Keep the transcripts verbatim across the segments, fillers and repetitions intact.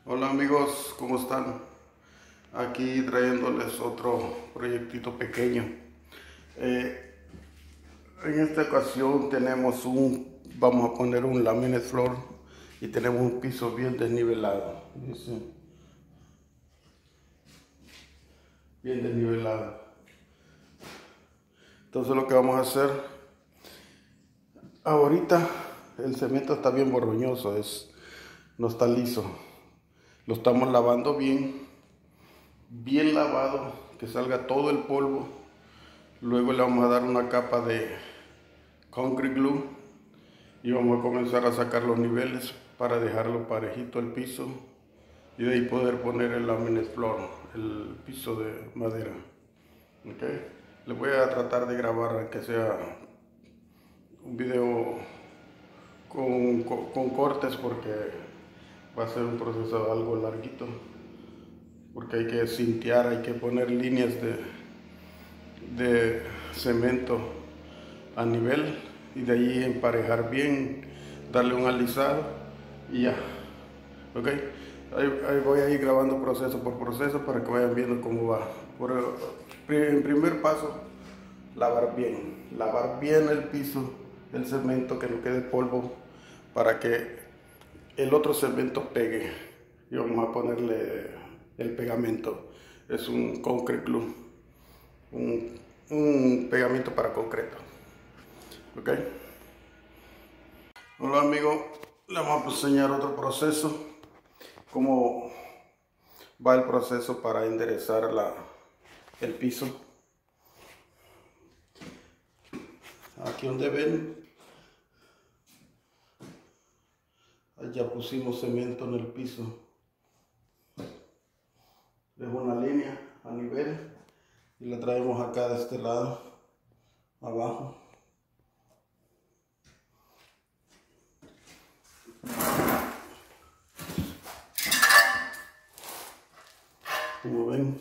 Hola amigos, ¿cómo están? Aquí trayéndoles otro proyectito pequeño. Eh, en esta ocasión tenemos un, vamos a poner un laminate floor y tenemos un piso bien desnivelado. ¿Dice? Bien desnivelado. Entonces lo que vamos a hacer, ahorita el cemento está bien borroñoso, es, no está liso. Lo estamos lavando bien, bien lavado, que salga todo el polvo. Luego le vamos a dar una capa de concrete glue y vamos a comenzar a sacar los niveles para dejarlo parejito el piso y de ahí poder poner el laminate floor, el piso de madera. ¿Okay? Les voy a tratar de grabar aunque sea un video con, con, con cortes porque va a ser un proceso algo larguito, porque hay que cintear, hay que poner líneas de, de cemento a nivel y de ahí emparejar bien, darle un alisado y ya. Ok, ahí, ahí voy a ir grabando proceso por proceso para que vayan viendo cómo va. Por el, en primer paso, lavar bien, lavar bien el piso, el cemento, que no quede polvo, para que el otro cemento pegue. Y vamos a ponerle el pegamento, es un concrete glue, un, un pegamento para concreto. Ok. Hola amigo, le vamos a enseñar otro proceso, cómo va el proceso para enderezar la, el piso. Aquí donde ven, ya pusimos cemento en el piso. Dejo una línea a nivel y la traemos acá de este lado, abajo. Como ven,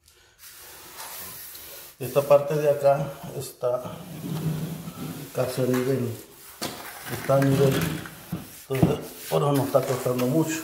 esta parte de acá está casi a nivel, está a nivel, entonces por eso nos está costando mucho.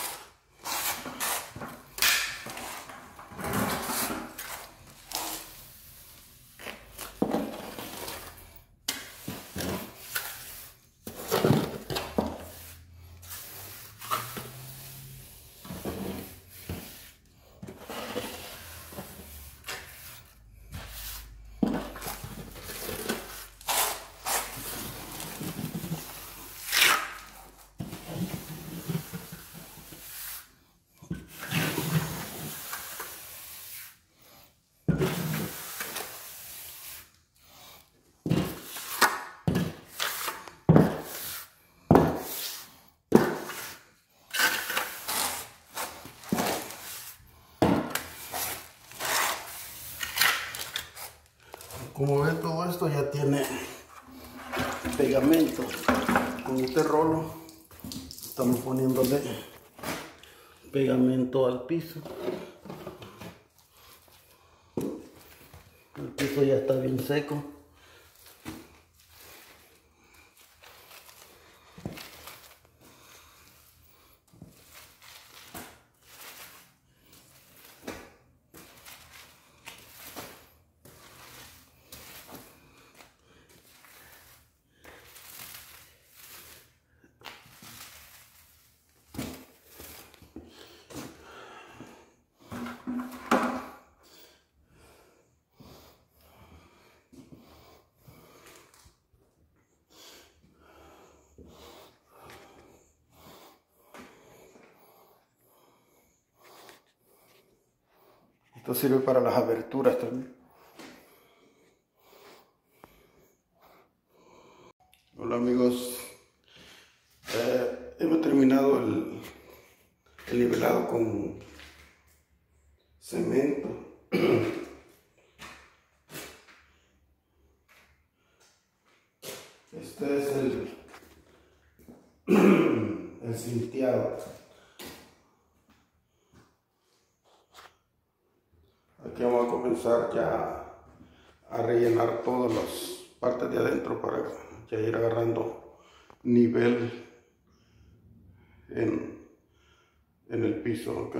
Como ven, todo esto ya tiene pegamento. Con este rolo estamos poniéndole pegamento al piso. El piso ya está bien seco. Esto sirve para las aberturas también. Hola amigos, eh, hemos terminado el, el nivelado con cemento. Este es el, el cinteado. Aquí vamos a comenzar ya a rellenar todas las partes de adentro para ya ir agarrando nivel en, en el piso, ok.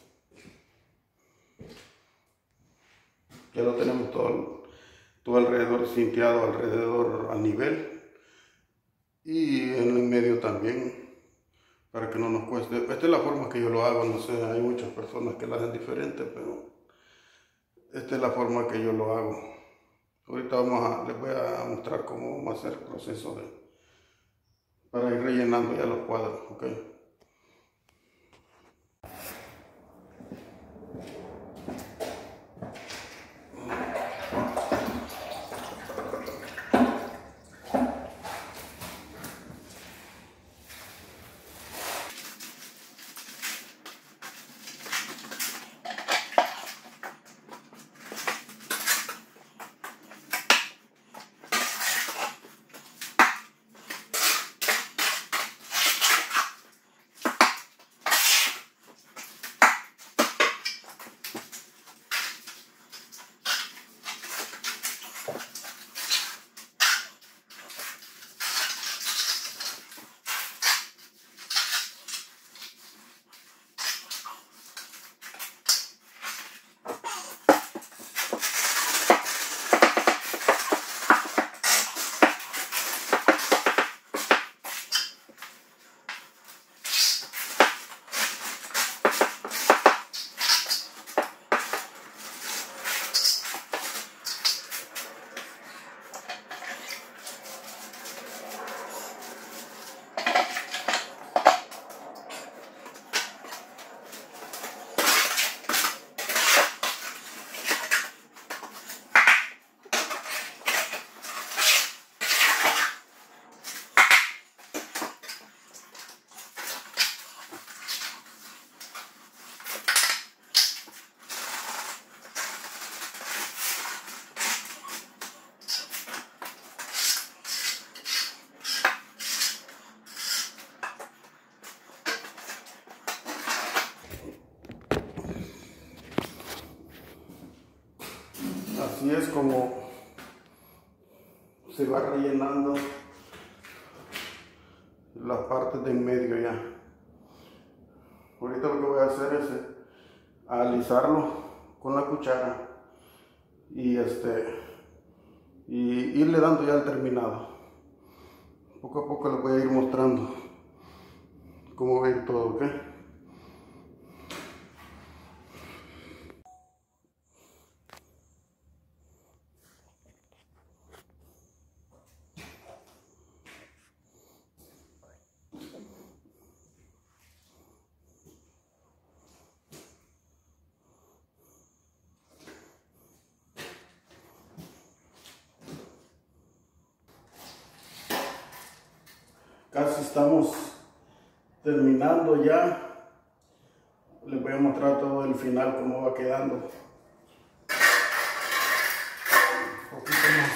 Ya lo tenemos todo, todo alrededor cinteado, alrededor a nivel, y en el medio también, para que no nos cueste. Esta es la forma que yo lo hago, no sé, hay muchas personas que la hacen diferente, pero esta es la forma que yo lo hago. Ahorita vamos a, les voy a mostrar cómo vamos a hacer el proceso de, para ir rellenando ya los cuadros, ok. Así es como se va rellenando la parte de en medio ya. Ahorita lo que voy a hacer es eh, alisarlo con la cuchara y este y irle dando ya el terminado. Poco a poco les voy a ir mostrando cómo va a ir todo, ¿ok? Casi estamos terminando ya. Les voy a mostrar todo el final, cómo va quedando. Un poquito más.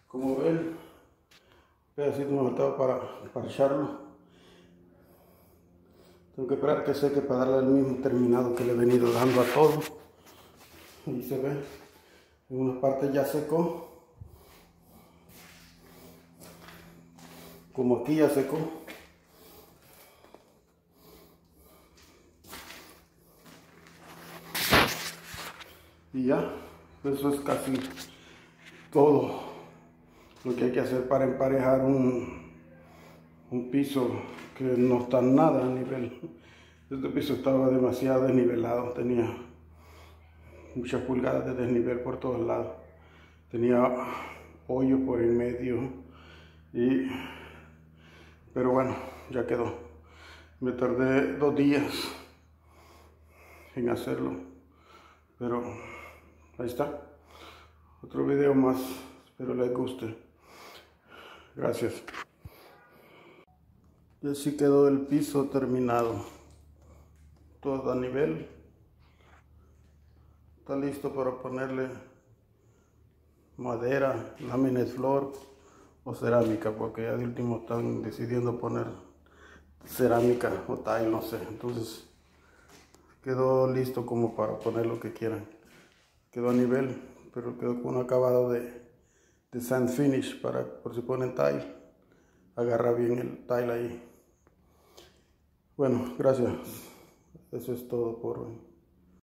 Como ven, pedacito me faltaba para parcharlo. Tengo que esperar que seque para darle el mismo terminado que le he venido dando a todo. Ahí se ve, en una parte ya secó, como aquí ya secó. Y ya, eso es casi todo lo que hay que hacer para emparejar un, un piso que no está nada a nivel. Este piso estaba demasiado desnivelado, tenía muchas pulgadas de desnivel por todos lados, tenía hoyos por en medio, y, pero bueno, ya quedó. Me tardé dos días en hacerlo, pero ahí está, otro video más, espero les guste. Gracias. Y así quedó el piso terminado, todo a nivel. Está listo para ponerle madera, láminas flor o cerámica, porque ya de último están decidiendo poner cerámica o tile, no sé. Entonces quedó listo como para poner lo que quieran. Quedó a nivel, pero quedó con un acabado de, de sand finish para por si ponen tile, agarra bien el tile ahí. Bueno, gracias. Eso es todo por hoy.